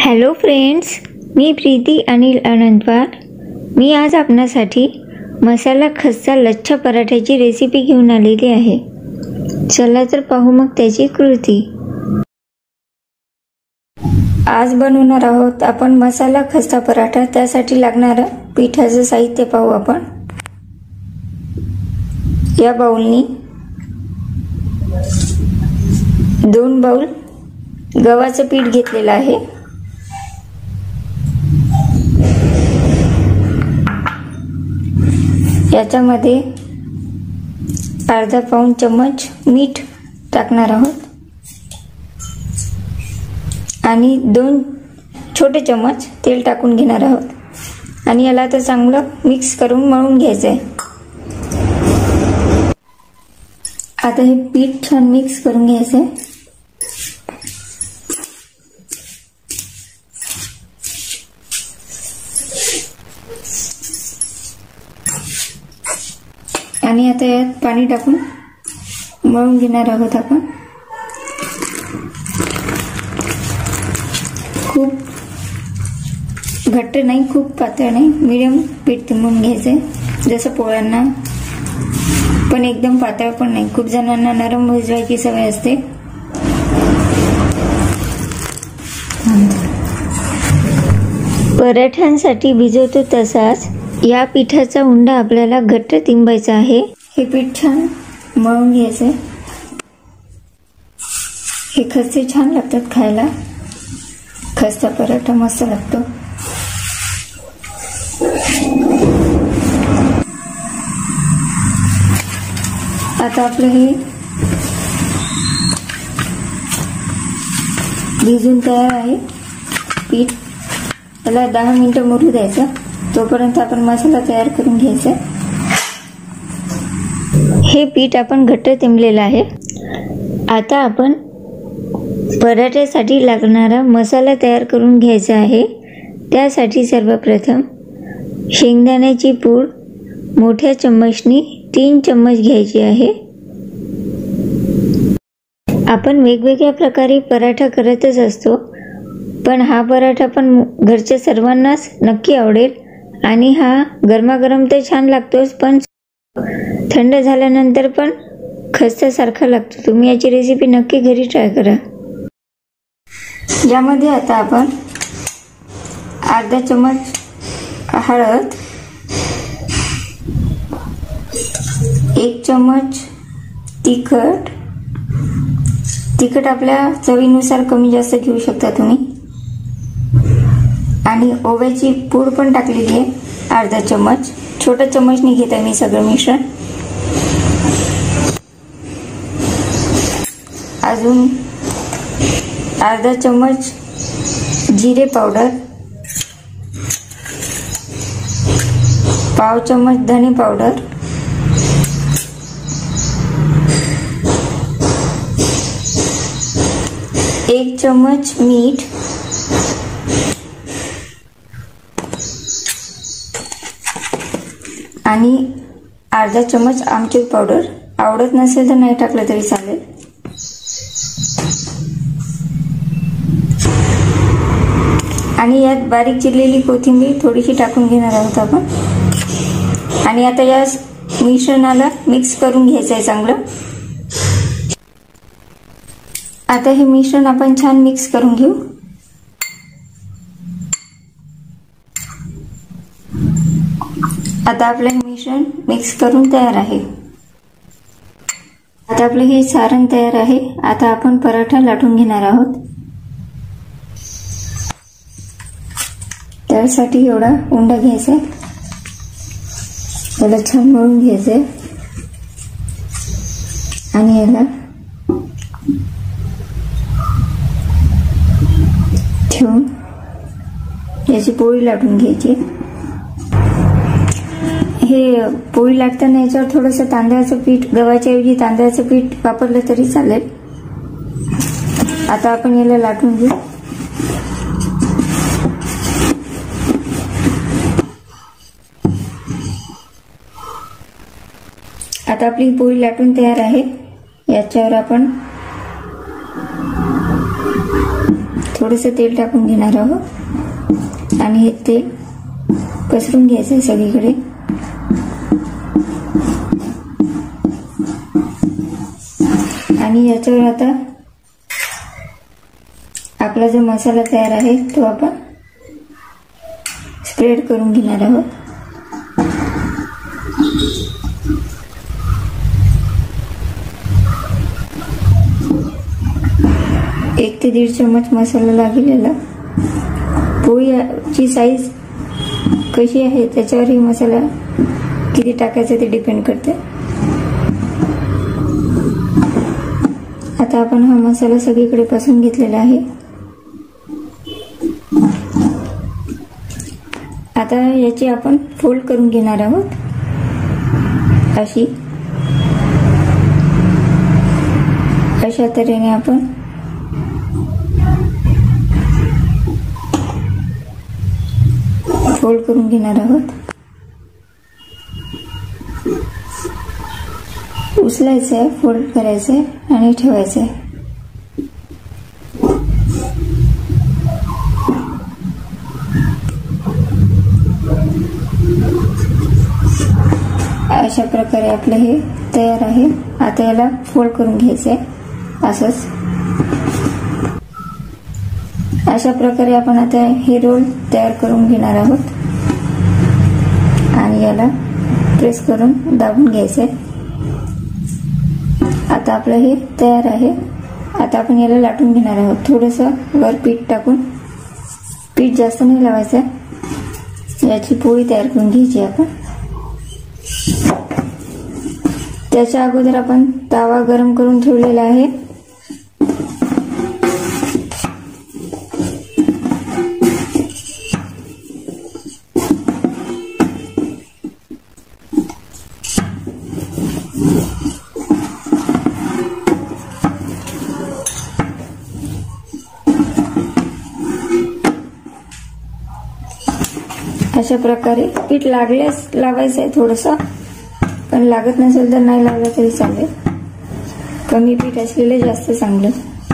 Hello friends, मी प्रीती अनिल अनंतवार। मी आज आपणासाठी मसाला खस्ता लच्छा पराठ्याची रेसिपी घेऊन आलेली आहे। चला तर पाहू मग त्याची कृती। आज बनवणार आहोत आपण मसाला खस्ता पराठा। त्यासाठी लागणारं पिठाचं साहित्य पाहू आपण। या बाउलनी 2 बाउल गव्हाचं पीठ घेतलेलं आहे। याच्यामध्ये अर्धा पाऊण चम्मच मीठ टाकणार आहोत आणि 2 छोटे चम्मच तेल टाकून घेणार आहोत आणि याला आता चांगलं मिक्स करून मळून घ्यायचं आहे। आता हे पीठ छान मिक्स करून घ्यायचं आहे। आणि आता यात पाणी टाकून मळून घेणार आहोत आपण। खूप घट्ट नाही, खूप पातळ नाही, मीडियम पीठ मळून घ्यायचंय, जसं पोळ्यांना, पण एकदम पातळ पण नाही। खूप जणांना नरम भिजवायची सवय असते। पराठ्यांसाठी भिजवतो तसाच या पिठाचा उंडा आपल्याला घट्ट तिंबायचा आहे। हे पीठ छान मळून घ्यायचे। हे खस्ते छान लागतात खायला, खस्ता पराठा मस्त लागतो। आता आपलं हे भिजून तयार आहे पीठ। त्याला 10 मिनिटं मुरू द्यायचं, तोपर्यंत आपण मसाला तयार करून घ्यायचा। हे पीठ आपण घट्ट तिंबलेलं आहे। आता आपण पराठ्यासाठी लागणारा मसाला तयार करून घ्यायचा आहे। त्यासाठी सर्वप्रथम शेंगदाण्याची पूड मोठ्या चम्मचनी 3 चम्मच घ्यायची आहे। आपण वेगवेगळ्या प्रकारे पराठा करतच असतो, पण हा पराठा पण घरच्या सर्वांनाच नक्की आवडेल आणि हा गरमागरम तर छान लागतोच, पण थंड झाल्यानंतर पण खस्त्यासारखा लागतो। तुम्ही याची रेसिपी नक्की घरी ट्राय करा। यामध्ये आता आपण अर्धा चम्मच हळद, 1 चम्मच तिखट आपल्या चवीनुसार कमी जास्त घेऊ शकता तुम्ही, आणि ओव्याची पूड पण टाकलेली आहे अर्धा चम्मच। छोटा चम्मचनी घेत आहे मी सगळं मिश्रण। अजून अर्धा चम्मच जिरे पावडर, पाव चम्मच धने पावडर, एक चम्मच मीठ, आणि अर्धा चम्मच आमचूर पावडर। आवडत नसेल तर नाही टाकलं तरी चालेल। आणि यात बारीक चिरलेली कोथिंबीर थोडीशी टाकून घेणार आहोत आपण। आणि आता या मिश्रणाला मिक्स करून घ्यायचं आहे चांगलं। आता हे मिश्रण आपण छान मिक्स करून घेऊ। आता आपलं हे मिश्रण मिक्स करून तयार आहे। आता आपलं हे सारण तयार आहे। आता आपण पराठा लाटून घेणार आहोत। त्यासाठी एवढा उंडा घ्यायचा आहे, त्याला छान मळून घ्यायचंय आणि याला ठेवून याची पोळी लाटून घ्यायची। हे पोळी लाटताना याच्यावर थोडंसं तांदळाचं पीठ, गव्हाच्या ऐवजी तांदळाचं पीठ वापरलं तरी चालेल। आता आपण याला लाटून घेऊ। आता आपली पोळी लाटून तयार आहे। याच्यावर आपण थोडंसं तेल टाकून घेणार आहोत आणि हे तेल पसरून घ्यायचं आहे सगळीकडे. आणि याच्यावर आता आपला जो मसाला तयार आहे तो आपण स्प्रेड करून घेणार आहोत. एक ते 1.5 चम्मच मसाला लागलेला. पोळीची साईज कशी आहे त्याच्यावर ही मसाला किती टाकायचा ते डिपेंड करते. आता आपण हा मसाला सगळीकडे पसरून घेतलेला आहे. आता याची आपण फोल्ड करून घेणार आहोत. अशा तऱ्हेने आपण फोल्ड करून घेणार आहोत. उचलायचं आहे, फोल्ड करायचं आहे आणि ठेवायचं आहे. अशा प्रकारे आपलं हे तयार आहे. आता याला फोल्ड करून घ्यायचं आहे असंच. अशा प्रकारे आपण आता हे रोल तयार करून घेणार आहोत आणि याला प्रेस करून दाबून घ्यायचं आहे. आता आपलं हे तयार आहे. आता आपण याला लाटून घेणार आहोत. थोडंसं वर पीठ टाकून, पीठ जास्त नाही लावायचं, याची पोळी तयार करून घ्यायची आपण. त्याच्या अगोदर आपण तवा गरम करून ठेवलेला आहे. अशा प्रकारे पीठ लागल्यास लावायचं आहे थोडंसं, पण लागत नसेल तर नाही लावलं तरी चालेल. कमी पीठ असलेलं जास्त चांगलं.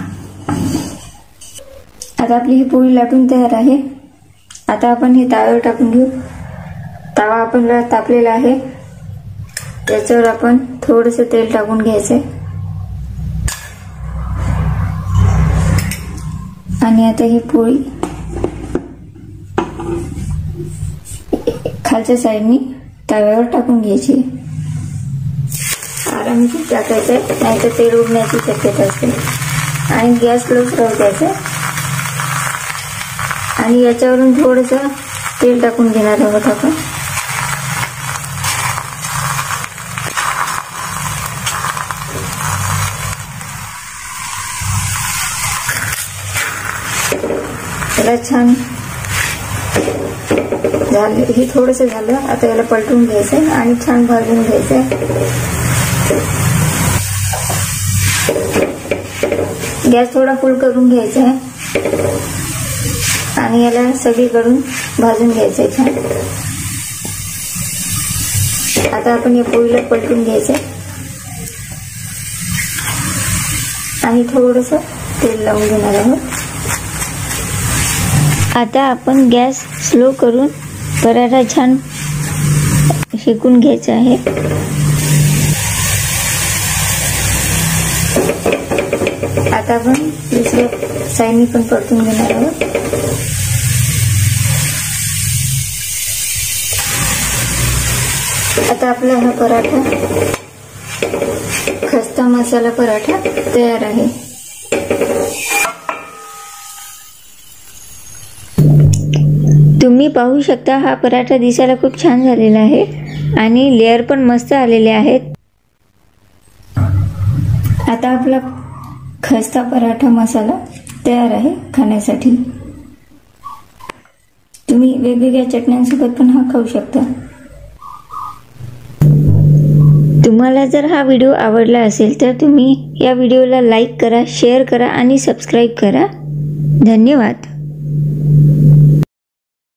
आता आपली ही पोळी लाटून तयार आहे. आता आपण हे तव्यावर टाकून घेऊ. तवा आपण तापलेला आहे. त्याच्यावर आपण थोडंसं तेल टाकून घ्यायचंय आणि आता ही पोळी खालच्या साईडनी तव्यावर टाकून घ्यायची. आरामशीर टाकायचंय, नाहीतर तेल उडण्याची शक्यता असते. आणि गॅस स्लो राहू द्यायचा आणि याच्यावरून थोडंसं तेल टाकून घेणार आहोत आपण. त्याला छान झालं, हे थोडंसं झालं. आता याला पलटून घ्यायचंय आणि छान भाजून घ्यायचंय. गॅस थोडा फुल करून घ्यायचा आहे आणि याला सगळीकडून भाजून घ्यायचंय छान. आता आपण या पोळीला पलटून घ्यायचंय आणि थोडंसं तेल लावून घेणार आहोत. आता आपण गॅस स्लो करून पराठा छान शेकून घ्यायचा आहे. आता आपण दुसऱ्या साईडनी पण परतून घेणार आहोत. आता आपला हा पराठा, खस्ता मसाला पराठा तयार आहे. तुम्ही पाहू शकता हा पराठा दिसायला खूप छान झालेला आहे आणि लेअर पण मस्त आलेले आहेत. आता आपला खस्ता पराठा मसाला तयार आहे खाण्यासाठी. तुम्ही वेगवेगळ्या चटण्यांसोबत पण हा खाऊ शकता. तुम्हाला जर हा व्हिडिओ आवडला असेल तर तुम्ही या व्हिडिओला लाईक करा, शेअर करा आणि सबस्क्राईब करा. धन्यवाद.